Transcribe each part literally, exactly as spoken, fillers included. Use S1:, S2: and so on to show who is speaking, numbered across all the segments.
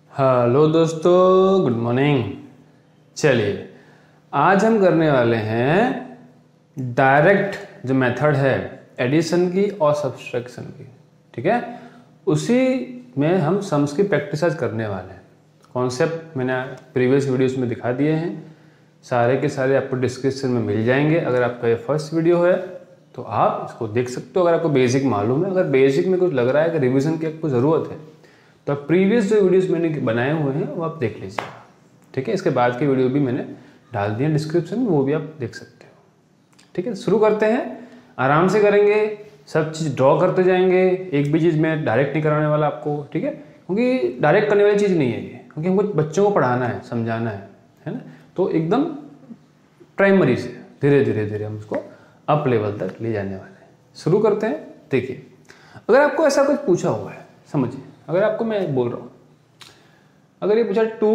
S1: Hello दोस्तों, good morning. चलिए आज हम करने वाले हैं डायरेक्ट जो मेथड है एडिशन की और सब्सट्रैक्शन की। ठीक है, उसी में हम सम्स की प्रैक्टिस आज करने वाले हैं। कॉन्सेप्ट मैंने प्रीवियस वीडियोस में दिखा दिए हैं, सारे के सारे आपको डिस्क्रिप्शन में मिल जाएंगे। अगर आपका ये फर्स्ट वीडियो है तो आप इसको देख सकते हो अगर आपको बेसिक मालूम है। अगर बेसिक में कुछ लग रहा है कि रिवीजन की आपको ज़रूरत है तो आप प्रीवियस जो वीडियोस मैंने बनाए हुए हैं वो आप देख लीजिएगा। ठीक है, इसके बाद की वीडियो भी मैंने डाल दिए डिस्क्रिप्शन में, वो भी आप देख सकते हो। ठीक है, शुरू करते हैं। आराम से करेंगे, सब चीज़ ड्रॉ करते जाएंगे। एक भी चीज़ मैं डायरेक्ट नहीं कराने वाला आपको, ठीक है, क्योंकि डायरेक्ट करने वाली चीज़ नहीं है ये, क्योंकि हमको बच्चों को पढ़ाना है, समझाना है, है ना। तो एकदम प्राइमरी से धीरे धीरे धीरे हम उसको अप लेवल तक ले जाने वाले हैं। शुरू करते हैं। देखिए, अगर आपको ऐसा कुछ पूछा हुआ है, समझिए, अगर आपको मैं बोल रहा हूँ, अगर ये पूछा two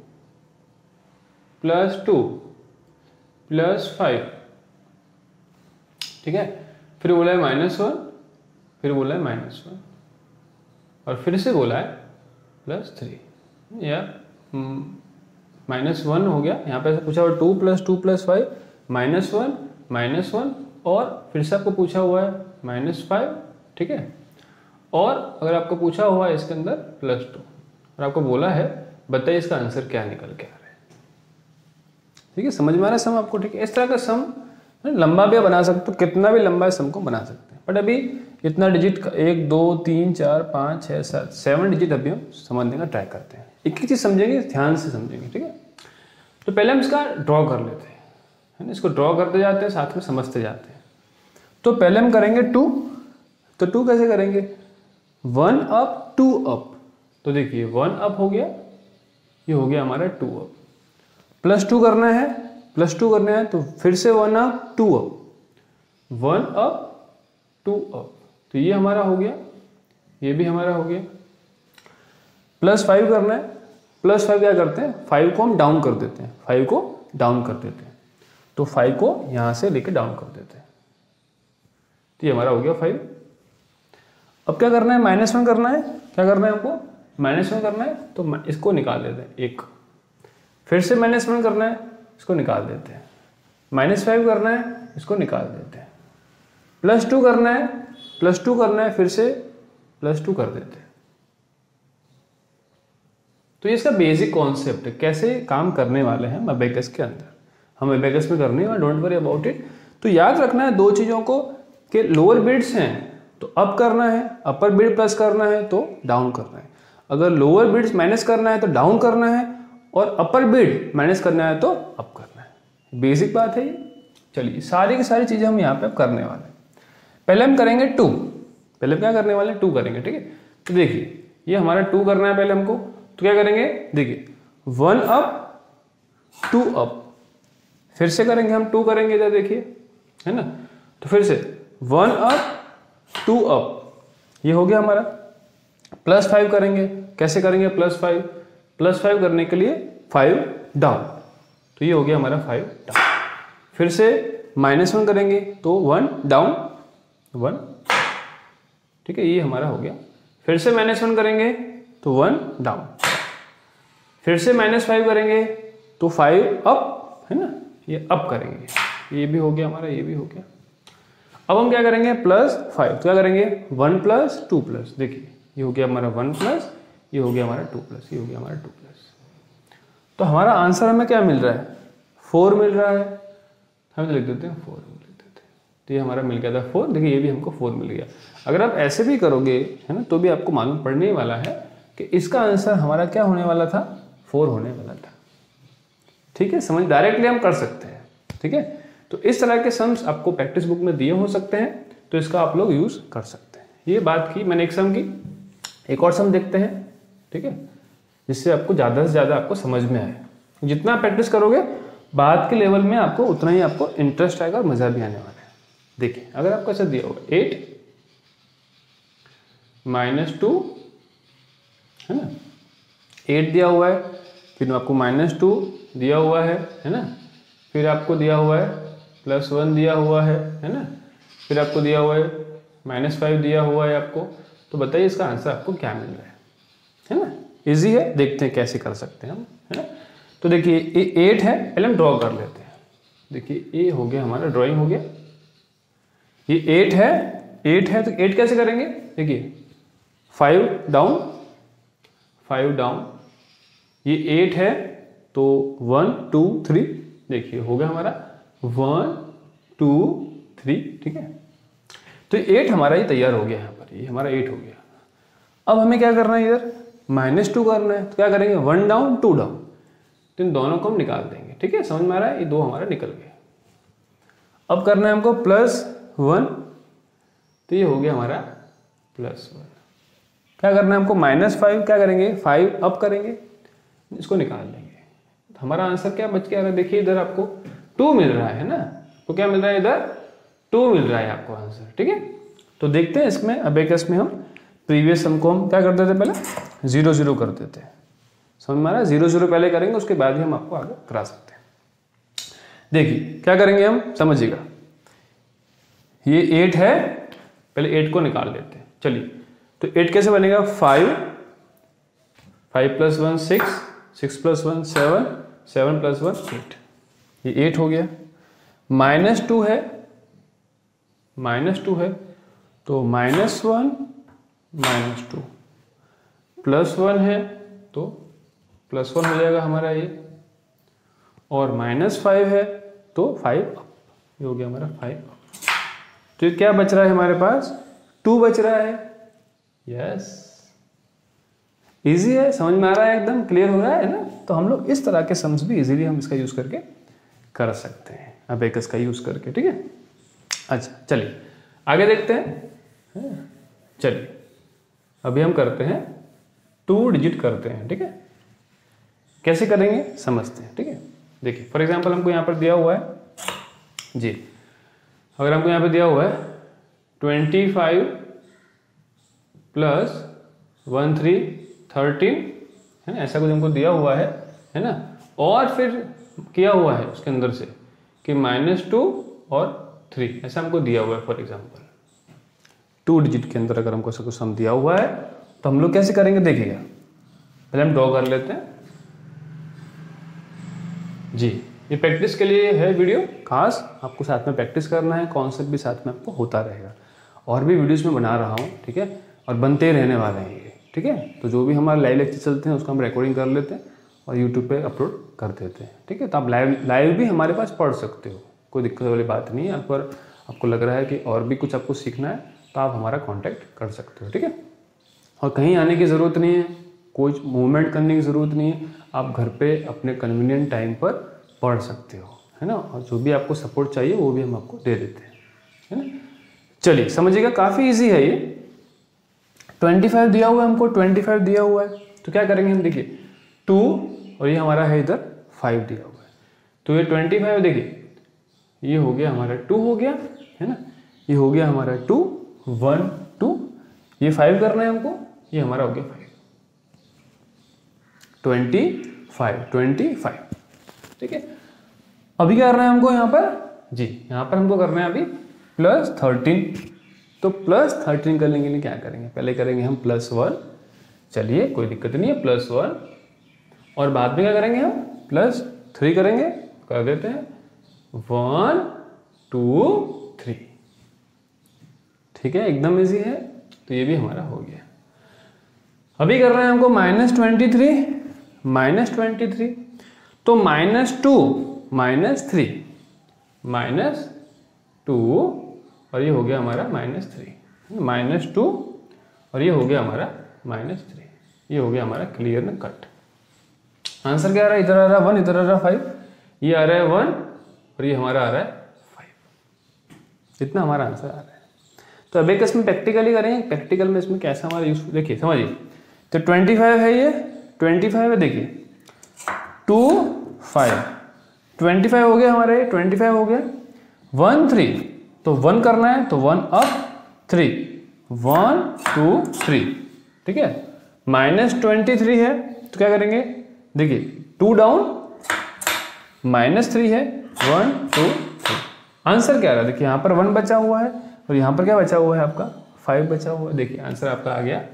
S1: plus two plus five, ठीक है, फिर बोला है माइनस वन, फिर बोला है माइनस वन, और फिर से बोला है प्लस थ्री, या माइनस वन हो गया। यहाँ पे ऐसा पूछा हुआ two plus two plus five, minus one, minus one, और फिर से आपको पूछा हुआ है माइनस फाइव। ठीक है, और अगर आपको पूछा हुआ है इसके अंदर प्लस टू और आपको बोला है बताइए इसका आंसर क्या निकल के आ रहा है। ठीक है, समझ में आ रहा है सम आपको। ठीक है, इस तरह का सम लंबा भी बना सकते हो, कितना भी लंबा सम को बना सकते हैं। बट अभी इतना डिजिट, एक दो तीन चार पाँच छः सात सेवन डिजिट अभी हम समझने का ट्राई करते हैं। एक ही चीज़ समझेंगे, ध्यान से समझेंगे। ठीक है, तो पहले हम इसका ड्रॉ कर लेते हैं, है ना। इसको ड्रॉ करते जाते हैं, साथ में समझते जाते हैं। तो पहले हम करेंगे टू, तो टू कैसे करेंगे, वन अप टू अप। तो देखिए वन अप हो गया, ये हो गया हमारा टू अप। प्लस टू करना है, प्लस टू करना है तो फिर से one up two up, one up two up, तो ये हमारा हो गया, ये भी हमारा हो गया। प्लस फाइव करना है, प्लस फाइव क्या करते हैं, फाइव को हम डाउन कर देते हैं, फाइव को डाउन कर देते हैं, तो फाइव को यहां से लेके डाउन कर देते हैं, तो ये हमारा हो गया फाइव। अब क्या करना है, माइनस वन करना है। क्या करना है हमको, माइनस वन करना है, तो इसको निकाल देते हैं एक, फिर से माइनस वन करना है, इसको निकाल देते हैं। माइनस फाइव करना है, इसको निकाल देते हैं। प्लस टू करना है, प्लस टू करना है, फिर से प्लस टू कर देते हैं। तो ये इसका बेसिक कॉन्सेप्ट है, कैसे काम करने वाले हैं अबेकस के अंदर। हम अबेकस में करने वाले, डोंट वरी अबाउट इट। तो याद रखना है दो चीज़ों को, कि लोअर बिट्स हैं तो अप करना है, अपर बिट प्लस करना है तो डाउन करना है। अगर लोअर बिट्स माइनस करना है तो डाउन करना है, और अपर बिट माइनस करना है तो अप करना है। बेसिक बात है ये। चलिए सारी की सारी चीज़ें हम यहाँ पे अब करने वाले हैं। पहले हम करेंगे टू, पहले क्या करने वाले हैं, टू करेंगे। ठीक है, तो देखिए ये हमारा टू करना है पहले हमको, तो क्या करेंगे, देखिए वन अप टू अप, फिर से करेंगे हम टू करेंगे इधर, देखिए, है ना। तो फिर से वन अप टू अप, ये हो गया हमारा। प्लस फाइव करेंगे, कैसे करेंगे, प्लस फाइव, प्लस फाइव करने के लिए फाइव डाउन, तो ये हो गया हमारा फाइव डाउन। फिर से माइनस वन करेंगे तो वन डाउन, वन, ठीक है, ये हमारा हो गया। फिर से माइनस वन करेंगे तो वन डाउन, फिर से माइनस फाइव करेंगे तो फाइव अप, है ना, ये अप करेंगे, ये भी हो गया हमारा, ये भी हो गया। अब हम क्या करेंगे, प्लस फाइव, तो क्या करेंगे, वन प्लस टू प्लस, देखिए ये हो गया हमारा वन प्लस, ये हो गया हमारा टू प्लस, ये हो गया हमारा टू प्लस। तो हमारा आंसर हमें क्या मिल रहा है, फोर मिल रहा है। हम लिख देते हैं फोर, लिख देते हैं, तो ये हमारा मिल गया था फोर। देखिए ये भी हमको फोर मिल गया। अगर आप ऐसे भी करोगे, है ना, तो भी आपको मालूम पड़ने वाला है कि इसका आंसर हमारा क्या होने वाला था, फोर होने वाला था। ठीक है, समझ, डायरेक्टली हम कर सकते हैं। ठीक है, तो इस तरह के सम्स आपको प्रैक्टिस बुक में दिए हो सकते हैं, तो इसका आप लोग यूज कर सकते हैं। ये बात की मैंने एक सम की, एक और सम देखते हैं। ठीक है, जिससे आपको ज़्यादा से ज़्यादा आपको समझ में आए। जितना प्रैक्टिस करोगे बाद के लेवल में आपको उतना ही आपको इंटरेस्ट आएगा और मज़ा भी आने वाला है। देखिए अगर आपको ऐसा दिया होगा एट माइनस टू, है ना, एट दिया हुआ है, फिर आपको माइनस टू दिया हुआ है, है ना, फिर आपको दिया हुआ है प्लस वन दिया हुआ है, है ना, फिर आपको दिया हुआ है माइनस फाइव दिया हुआ है आपको। तो बताइए इसका आंसर आपको क्या मिल रहा है, है ना। इजी है, देखते हैं कैसे कर सकते हैं हम, है ना। तो देखिए ये एट है, पहले हम ड्रॉ कर लेते हैं। देखिए ये हो गया हमारा, ड्राइंग हो गया। ये एट है, एट है तो एट कैसे करेंगे, देखिए फाइव डाउन, फाइव डाउन, ये एट है तो वन टू थ्री, देखिए हो गया हमारा वन टू थ्री, ठीक है। तो एट हमारा ये तैयार हो गया यहाँ पर, ये हमारा एट हो गया। अब हमें क्या करना है, इधर माइनस टू करना है, तो क्या करेंगे, वन डाउन टू डाउन, तो इन दोनों को हम निकाल देंगे, ठीक है। समझ में आ रहा है, ये दो हमारा निकल गए। अब करना है हमको प्लस वन, तो ये हो गया हमारा प्लस वन। क्या करना है हमको, माइनस फाइव, क्या करेंगे, फाइव अप करेंगे, इसको निकाल देंगे। तो हमारा आंसर क्या बच के आ रहा है, देखिए इधर आपको टू मिल रहा है ना, तो क्या मिल रहा है, इधर टू मिल रहा है आपको आंसर, ठीक है। तो देखते हैं इसमें अबेकस में हम प्रीवियस सम को हम क्या करते थे, पहले जीरो जीरो करते थे, समझ में आ रहा है। जीरो जीरो पहले करेंगे, उसके बाद ही हम आपको आगे करा सकते हैं। देखिए क्या करेंगे हम, समझिएगा, ये एट है, पहले एट को निकाल लेते हैं। चलिए, तो एट कैसे बनेगा, five, five plus one six, six plus one seven, seven plus one eight, ये एट हो गया। माइनस टू है, माइनस टू है तो minus one minus two, plus one है तो प्लस वन हो जाएगा हमारा ये, और माइनस फाइव है तो फाइव अप, ये हो गया हमारा फाइव अप। तो क्या बच रहा है हमारे पास, टू बच रहा है। यस, इजी है, समझ में आ रहा है, एकदम क्लियर हो रहा है ना। तो हम लोग इस तरह के सम्स भी इजीली हम इसका यूज करके कर सकते हैं, अबेकस का यूज करके, ठीक है। अच्छा चलिए आगे देखते हैं। चलिए अभी हम करते हैं टू डिजिट करते हैं, ठीक है। कैसे करेंगे समझते हैं, ठीक है। देखिए फॉर एग्जांपल हमको यहाँ पर दिया हुआ है जी, अगर हमको यहाँ पे दिया हुआ है twenty five plus one three thirteen, है ना, ऐसा कुछ हमको दिया हुआ है, है ना। और फिर किया हुआ है उसके अंदर से कि माइनस टू और थ्री, ऐसा हमको दिया हुआ है। फॉर एग्जांपल टू डिजिट के अंदर अगर हमको ऐसा कुछ सम दिया हुआ है तो हम लोग कैसे करेंगे, देखिएगा पहले हम ड्रॉ कर लेते हैं जी। ये प्रैक्टिस के लिए है वीडियो खास, आपको साथ में प्रैक्टिस करना है, कॉन्सेप्ट भी साथ में आपको होता रहेगा। और भी वीडियोस में बना रहा हूँ, ठीक है, और बनते रहने वाले हैं ये, ठीक है। तो जो भी हमारे लाइव लेक्चर चलते हैं उसका हम रिकॉर्डिंग कर लेते हैं और यूट्यूब पे अपलोड कर देते हैं, ठीक है। तो आप लाइव लाइव भी हमारे पास पढ़ सकते हो, कोई दिक्कत वाली बात नहीं है। पर आपको लग रहा है कि और भी कुछ आपको सीखना है तो आप हमारा कॉन्टैक्ट कर सकते हो, ठीक है। और कहीं आने की ज़रूरत नहीं है, कोई मूवमेंट करने की ज़रूरत नहीं है, आप घर पे अपने कन्वीनियंट टाइम पर पढ़ सकते हो, है ना। और जो भी आपको सपोर्ट चाहिए वो भी हम आपको दे देते हैं, है ना। चलिए समझिएगा, काफ़ी ईजी है ये। ट्वेंटी फाइव दिया हुआ है हमको, ट्वेंटी फाइव दिया हुआ है तो क्या करेंगे हम, देखिए टू और ये हमारा है इधर फाइव दिया हुआ है, तो ये ट्वेंटी फाइव देखिए ये हो गया हमारा टू हो गया, है ना, ये हो गया हमारा टू, वन टू, ये फाइव करना है हमको, ये हमारा हो गया five, twenty five, twenty five, ठीक है। अभी क्या करना है हमको यहाँ पर जी, यहाँ पर हमको करना है अभी प्लस थर्टीन, तो प्लस थर्टीन करने के लिए क्या करेंगे, पहले करेंगे हम प्लस वन, चलिए कोई दिक्कत नहीं है, प्लस वन, और बाद में क्या करेंगे हम प्लस थ्री करेंगे, कर देते हैं वन टू थ्री, ठीक है, एकदम इजी है। तो ये भी हमारा हो गया। अभी कर रहे हैं हमको minus twenty three, minus twenty three, तो minus two minus three, minus two, और ये हो गया हमारा माइनस थ्री, माइनस टू, और ये हो गया हमारा माइनस थ्री, ये हो गया हमारा क्लियर ना कट। आंसर क्या आ रहा है, इधर आ रहा है वन, इधर आ रहा है फाइव, ये आ रहा है वन और ये हमारा आ रहा है फाइव, इतना हमारा आंसर आ रहा है। तो अबेकस में प्रैक्टिकली करेंगे, प्रैक्टिकल में इसमें कैसा हमारा यूज, देखिए समझिए, तो ट्वेंटी फाइव है, ये ट्वेंटी फाइव है, देखिए टू फाइव, ट्वेंटी फाइव हो गया हमारे, ट्वेंटी फाइव हो गया, वन थ्री, तो वन करना है तो one up three, one two three, ठीक है। माइनस ट्वेंटी थ्री है तो क्या करेंगे, देखिए टू डाउन, माइनस थ्री है, वन टू थ्री, आंसर क्या आ रहा है, देखिए यहाँ पर वन बचा हुआ है और यहाँ पर क्या बचा हुआ है आपका फाइव बचा हुआ है, देखिए आंसर आपका आ गया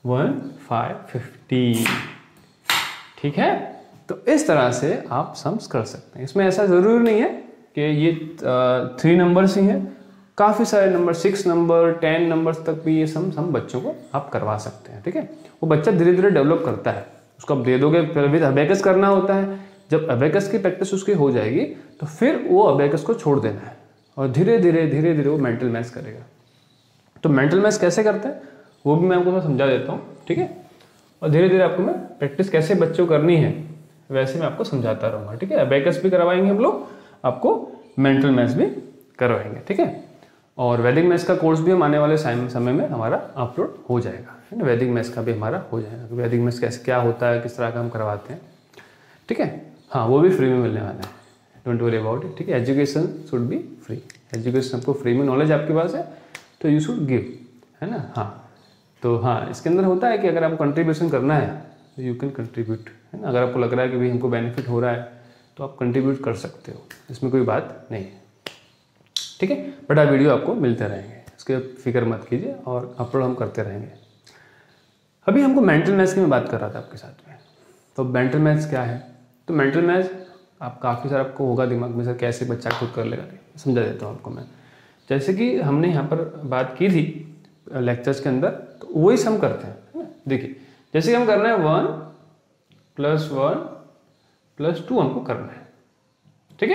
S1: वन फाइव फिफ्टी। ठीक है, तो इस तरह से आप सम्स कर सकते हैं। इसमें ऐसा ज़रूरी नहीं है कि ये थ्री नंबर्स ही हैं, काफ़ी सारे number, six number, ten numbers तक भी ये सम्स हम बच्चों को आप करवा सकते हैं। ठीक है, वो बच्चा धीरे धीरे डेवलप करता है, उसको आप दे दोगे, फिर विद अबेकस करना होता है। जब अबेकस की प्रैक्टिस उसकी हो जाएगी तो फिर वो अबेकस को छोड़ देना है और धीरे धीरे धीरे धीरे वो मेंटल मैथ्स करेगा। तो मेंटल मैथ्स कैसे करते हैं वो भी मैं आपको मैं समझा देता हूँ। ठीक है, और धीरे धीरे आपको मैं प्रैक्टिस कैसे बच्चों को करनी है वैसे मैं आपको समझाता रहूँगा। ठीक है, अबेकस भी करवाएंगे हम लोग, आपको मेंटल मैथ्स भी करवाएंगे। ठीक है, और वैदिक मैथ्स का कोर्स भी हम आने वाले समय में हमारा अपलोड हो जाएगा, है ना। वैदिक मैथ्स का भी हमारा हो जाएगा, वैदिक मैथ्स कैसे क्या होता है, किस तरह का हम करवाते हैं। ठीक है, हाँ वो भी फ्री में मिलने वाला है, डोंट वरी अबाउट इट। ठीक है, education should be free, education आपको फ्री में, नॉलेज आपके पास है तो यू शुड गिव, है ना। हाँ तो हाँ इसके अंदर होता है कि अगर आपको कंट्रीब्यूशन करना है तो यू कैन कंट्रीब्यूट, है ना। अगर आपको लग रहा है कि भाई हमको बेनिफिट हो रहा है तो आप कंट्रीब्यूट कर सकते हो, इसमें कोई बात नहीं है। ठीक है, बड़ा वीडियो आपको मिलते रहेंगे, इसके फिक्र मत कीजिए और अपलोड हम करते रहेंगे। अभी हमको मेंटल मैथ्स की मैं बात कर रहा था आपके साथ में। तो मेंटल मैथ्स क्या है, तो मेंटल मैथ्स आप काफ़ी सारा आपको होगा दिमाग में, सर कैसे बच्चा खुद कर लेगा, समझा देता हूँ आपको मैं। जैसे कि हमने यहाँ पर बात की थी लेक्चर्स के अंदर, तो वही सम करते हैं, है ना। देखिए जैसे कि हम करना है one plus one plus two हमको करना है। ठीक है,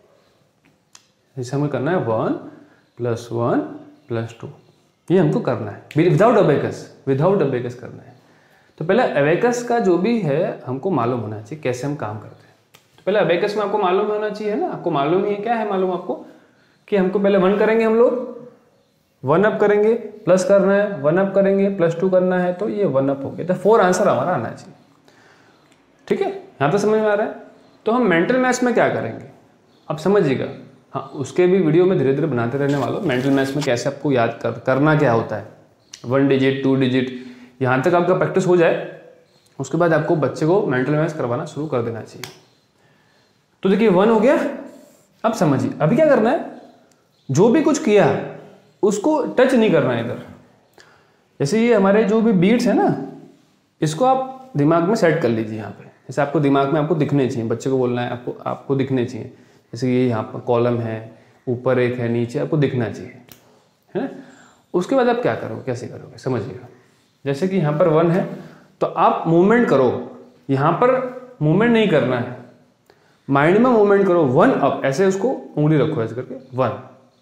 S1: जैसे हमें करना है one plus one plus two, ये हमको करना है विदाउट अबेकस, विदाउट अबेकस करना है। तो पहले अबेकस का जो भी है हमको मालूम होना चाहिए कैसे हम काम करते हैं। तो पहले अबेकस में आपको मालूम होना चाहिए ना, आपको मालूम ही है, क्या है मालूम आपको कि हमको पहले वन करेंगे, हम लोग वन अप करेंगे, प्लस करना है, वन अप करेंगे, प्लस टू करना है, तो ये वन अप हो गया। तो फोर आंसर हमारा आना चाहिए। ठीक है, यहाँ तो समझ में आ रहा है। तो हम मेंटल मैथ्स में क्या करेंगे अब समझिएगा, हाँ उसके भी वीडियो में धीरे धीरे बनाते रहने वालों। मेंटल मैथ्स में कैसे आपको याद कर करना क्या होता है, वन डिजिट टू डिजिट, यहाँ तक आपका प्रैक्टिस हो जाए उसके बाद आपको बच्चे को मेंटल मैथ्स करवाना शुरू कर देना चाहिए। तो देखिए वन हो गया, अब समझिए अभी क्या करना है, जो भी कुछ किया उसको टच नहीं करना है इधर। जैसे ये हमारे जो भी बीट्स है ना, इसको आप दिमाग में सेट कर लीजिए यहाँ पे। जैसे आपको दिमाग में आपको दिखने चाहिए, बच्चे को बोलना है आपको आपको दिखने चाहिए। जैसे ये यहाँ पर कॉलम है, ऊपर एक है, नीचे, आपको दिखना चाहिए, है ना। उसके बाद आप क्या करोगे, कैसे करोगे समझिएगा। जैसे कि यहाँ पर वन है तो आप मूवमेंट करो, यहाँ पर मूवमेंट नहीं करना है, माइंड में मूवमेंट करो, वन अप, ऐसे उसको उंगली रखो ऐसे करके, वन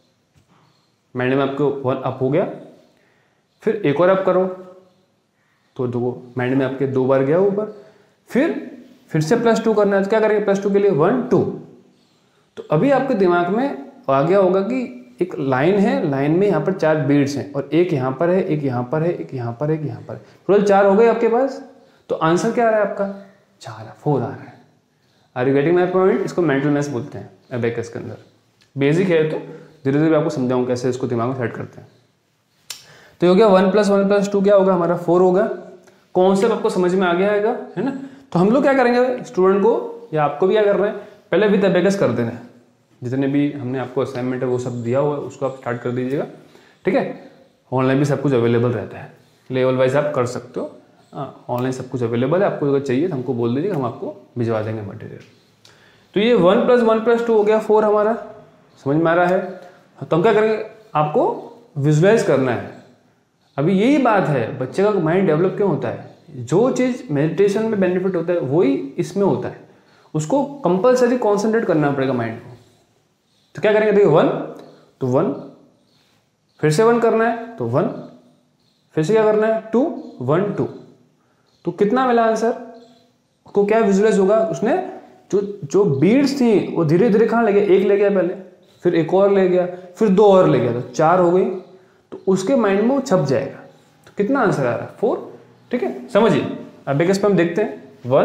S1: माइंड में आपको वन अप हो गया। फिर एक और अप करो तो दो, माइंड में आपके दो बार गया ऊपर। फिर फिर से प्लस टू करना है, तो क्या करेंगे प्लस टू के लिए वन टू। तो अभी आपके दिमाग में आ गया होगा कि एक लाइन है, लाइन में यहाँ पर चार बीड्स हैं और एक यहाँ पर है, एक यहाँ पर है, एक यहाँ पर है, एक यहाँ पर है, टोटल चार हो गए आपके पास। तो आंसर क्या आ रहा है आपका, चार, फोर आ रहा है। Are you getting my point. इसको मेंटल मैथ्स बोलते हैं अबेकस के अंदर। बेसिक है तो धीरे धीरे आपको समझाऊँ कैसे इसको दिमाग में सेट करते हैं। तो हो गया one plus one plus two क्या होगा हमारा, फोर होगा। कॉन्सेप्ट आपको समझ में आ गया है, है ना। तो हम लोग क्या करेंगे, स्टूडेंट को या आपको भी क्या कर रहे हैं, पहले विद अबेकस कर देना है। जितने भी हमने आपको असाइनमेंट है वो सब दिया हुआ है उसको आप स्टार्ट कर दीजिएगा। ठीक है, ऑनलाइन भी सब कुछ अवेलेबल रहता है, लेवल वाइज आप कर सकते हो। हाँ ऑनलाइन सब कुछ अवेलेबल है, आपको अगर चाहिए तो हमको बोल दीजिएगा, हम आपको भिजवा देंगे मटेरियल। तो ये one plus one plus two हो गया फोर हमारा, समझ में आ रहा है। तो हम क्या करेंगे, आपको विजुअलाइज करना है। अभी यही बात है, बच्चे का माइंड डेवलप क्यों होता है, जो चीज़ मेडिटेशन में बेनिफिट होता है वही इसमें होता है, उसको कंपल्सरी कॉन्सेंट्रेट करना पड़ेगा माइंड को। तो क्या करेंगे, देखिए वन तो वन, फिर से वन करना है तो वन, फिर से क्या करना है टू, वन टू। तो कितना मिला आंसर, को क्या विजुअलाइज होगा, उसने जो जो बीड्स थी वो धीरे धीरे कहाँ ले गया, एक ले गया पहले, फिर एक और ले गया, फिर दो और ले गया, तो चार हो गई। तो उसके माइंड में वो छप जाएगा। तो कितना आंसर आ रहा है, फोर। ठीक है, समझिए। अब एक हम देखते हैं, one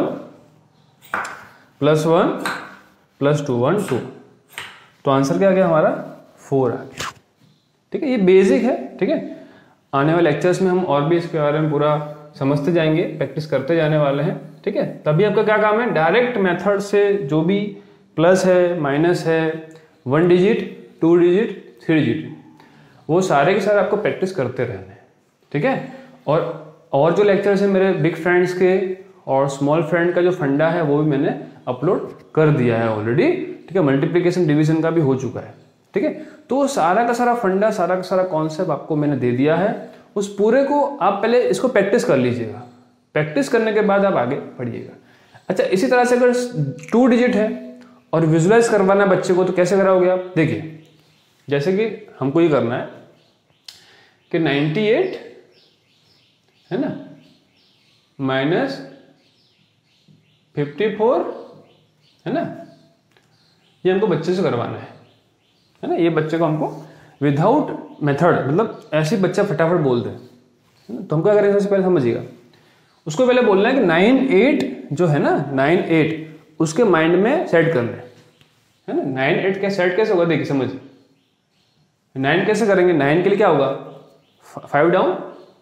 S1: plus one plus two, one two, तो आंसर क्या आ गया हमारा, फोर आ गया। ठीक है, ये बेसिक है। ठीक है, आने वाले लेक्चर्स में हम और भी इसके बारे में पूरा समझते जाएंगे, प्रैक्टिस करते जाने वाले हैं। ठीक है, तभी आपका क्या काम है, डायरेक्ट मेथड से जो भी प्लस है, माइनस है, one digit, two digit, three digit, वो सारे के सारे आपको प्रैक्टिस करते रहना है। ठीक है, और और जो लेक्चर्स हैं मेरे बिग फ्रेंड्स के और स्मॉल फ्रेंड का जो फंडा है वो भी मैंने अपलोड कर दिया है ऑलरेडी, ठीक है। मल्टीप्लिकेशन डिवीजन का भी हो चुका है, ठीक है। तो सारा का सारा फंडा, सारा का सारा कॉन्सेप्ट आपको मैंने दे दिया है। उस पूरे को आप पहले इसको प्रैक्टिस कर लीजिएगा, प्रैक्टिस करने के बाद आप आगे बढ़िएगा। अच्छा, इसी तरह से अगर टू डिजिट है और विजुलाइज करवाना है बच्चे को तो कैसे कराओगे आप? देखिए, जैसे कि हमको ये करना है कि अट्ठानवे है ना माइनस चौवन है ना, ये हमको बच्चे से करवाना है है ना। ये बच्चे को हमको विदाउट मेथड, मतलब ऐसे ही बच्चा फटाफट बोल दे, है ना। तो हमको अगर सबसे पहले समझिएगा, उसको पहले बोलना है कि नाइन एट जो है ना, नाइन एट उसके माइंड में सेट कर ले, है ना। नाइन एट क्या सेट कैसे होगा? देखिए समझिए, नाइन कैसे करेंगे? नाइन के लिए क्या होगा? फाइव डाउन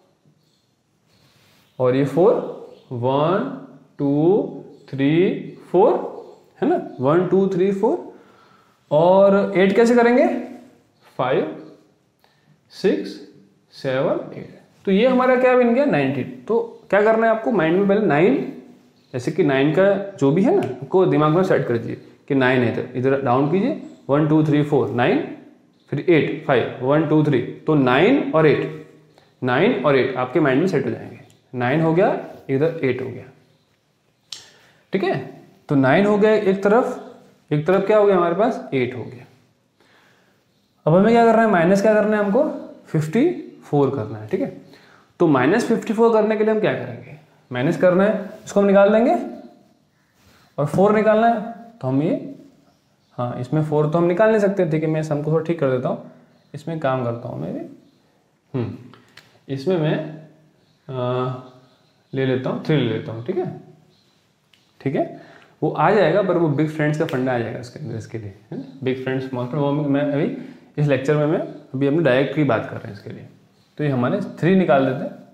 S1: और ये four, one two three four है ना, वन टू थ्री फोर। और एट कैसे करेंगे? Five six seven eight. तो ये हमारा क्या बन गया? नाइनटीन। तो क्या करना है आपको? माइंड में पहले नाइन, जैसे कि नाइन का जो भी है ना, आपको दिमाग में सेट कर दीजिए कि नाइन है, तो इधर डाउन कीजिए, one two three four nine, फिर eight five, one two three, तो नाइन और एट, नाइन और एट आपके माइंड में सेट हो जाएंगे। नाइन हो गया, इधर एट हो गया, ठीक है। तो नाइन हो गया एक तरफ, एक तरफ क्या हो गया हमारे पास? एट हो गया। अब हमें क्या करना है? माइनस क्या करना है हमको? फिफ्टी फोर करना है, ठीक है। तो माइनस फिफ्टी फोर करने के लिए हम क्या करेंगे? माइनस करना है, इसको हम निकाल देंगे, और फोर निकालना है तो हम ये, हाँ इसमें फोर तो हम निकाल नहीं सकते, ठीक है। मैं सम को थोड़ा ठीक कर देता हूँ, इसमें काम करता हूँ मैं भी, हम्म इसमें मैं आ, ले लेता हूँ, थ्री ले लेता हूँ, ठीक है, ठीक है। वो आ जाएगा, पर वो बिग फ्रेंड्स का फंडा आ जाएगा इसके अंदर, इसके लिए, है ना। बिग फ्रेंड्स स्मॉल फ्रेंड, वो मैं अभी इस लेक्चर में मैं अभी अपने डायरेक्ट की बात कर रहे हैं इसके लिए। तो ये हमारे थ्री निकाल देते हैं,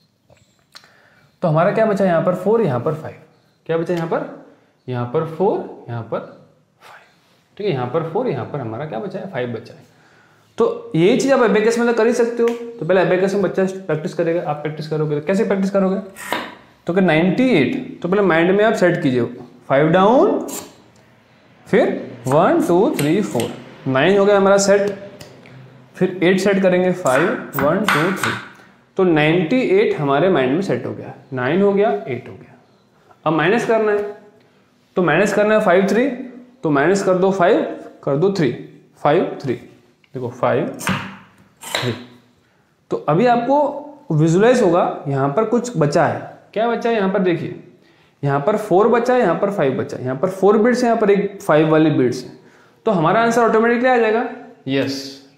S1: तो हमारा क्या बचा यहाँ पर? फोर, यहाँ पर फाइव। क्या बचा यहाँ पर? यहाँ पर फोर, यहाँ पर फाइव, ठीक है। यहाँ पर फोर, यहाँ पर हमारा क्या बचा है? फाइव बचा है। तो ये चीज़ आप एबेकस में तो कर ही सकते हो। तो पहले एबेकस में बच्चा प्रैक्टिस करेगा, आप प्रैक्टिस करोगे। तो कैसे प्रैक्टिस करोगे? तो कि नाइन्टी एट, तो पहले माइंड में आप सेट कीजिए, फाइव डाउन, फिर one two three four, nine हो गया हमारा सेट, फिर एट सेट करेंगे, फाइव वन टू थ्री, तो नाइन्टी एट हमारे माइंड में सेट हो गया। नाइन हो गया, एट हो गया। अब माइनस करना है, तो माइनस करना है फाइव थ्री, तो माइनस कर दो फाइव, कर दो थ्री, फाइव थ्री, देखो फाइव थ्री। तो अभी आपको विजुलाइज होगा यहाँ पर कुछ बचा है। क्या बचा है यहाँ पर? देखिए, यहाँ पर फोर बचा है, यहाँ पर फाइव बचा है, यहाँ पर फोर बिट्स है, यहाँ पर एक फाइव वाली बिट्स है। तो हमारा आंसर ऑटोमेटिकली आ जाएगा यस।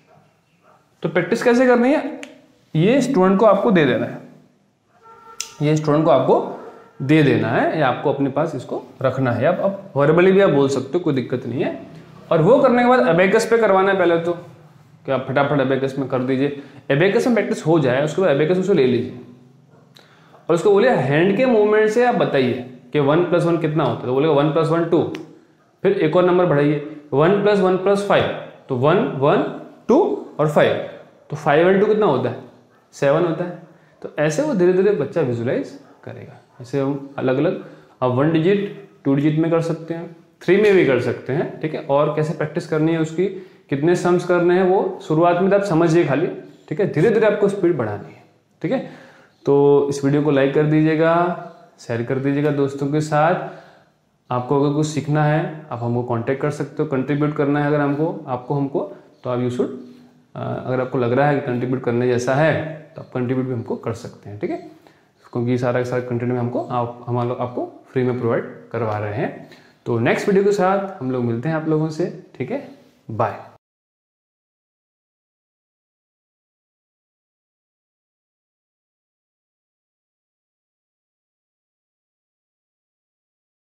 S1: तो प्रैक्टिस कैसे करनी है? ये स्टूडेंट को आपको दे देना है, ये स्टूडेंट को आपको दे देना है, या आपको अपने पास इसको रखना है। अब अब वर्बली भी आप बोल सकते हो, कोई दिक्कत नहीं है। और वो करने के बाद एबेकस पे करवाना है पहले तो, कि आप फटाफट एबेकस में कर दीजिए। एबेकस में प्रैक्टिस हो जाए, उसके बाद एबेकस उसको ले लीजिए और उसको बोलिए हैंड के मूवमेंट से आप बताइए कि वन प्लस वन कितना होता है। तो बोलेगा वन प्लस वन टू, फिर एक और नंबर बढ़ाइए, one plus one plus five, तो वन वन टू और फाइव, तो फाइव एंड टू कितना होता है? सेवन होता है। तो ऐसे वो धीरे धीरे बच्चा विजुलाइज करेगा। ऐसे हम अलग अलग, आप वन डिजिट टू डिजिट में कर सकते हैं, थ्री में भी कर सकते हैं, ठीक है। और कैसे प्रैक्टिस करनी है उसकी, कितने सम्स करने हैं, वो शुरुआत में तो आप समझिए खाली, ठीक है। धीरे धीरे आपको स्पीड बढ़ानी है, ठीक है। तो इस वीडियो को लाइक कर दीजिएगा, शेयर कर दीजिएगा दोस्तों के साथ। आपको अगर कुछ सीखना है आप हमको कांटेक्ट कर सकते हो, कंट्रीब्यूट करना है अगर हमको आपको हमको तो आप यू शुड, अगर आपको लग रहा है कि कंट्रीब्यूट करने जैसा है तो आप कंट्रीब्यूट भी हमको कर सकते हैं, ठीक है। क्योंकि सारा सारा कंटेंट में हमको आप हम लोग आपको फ्री में प्रोवाइड करवा रहे हैं। तो नेक्स्ट वीडियो के साथ हम लोग मिलते हैं आप लोगों से, ठीक है। बाय।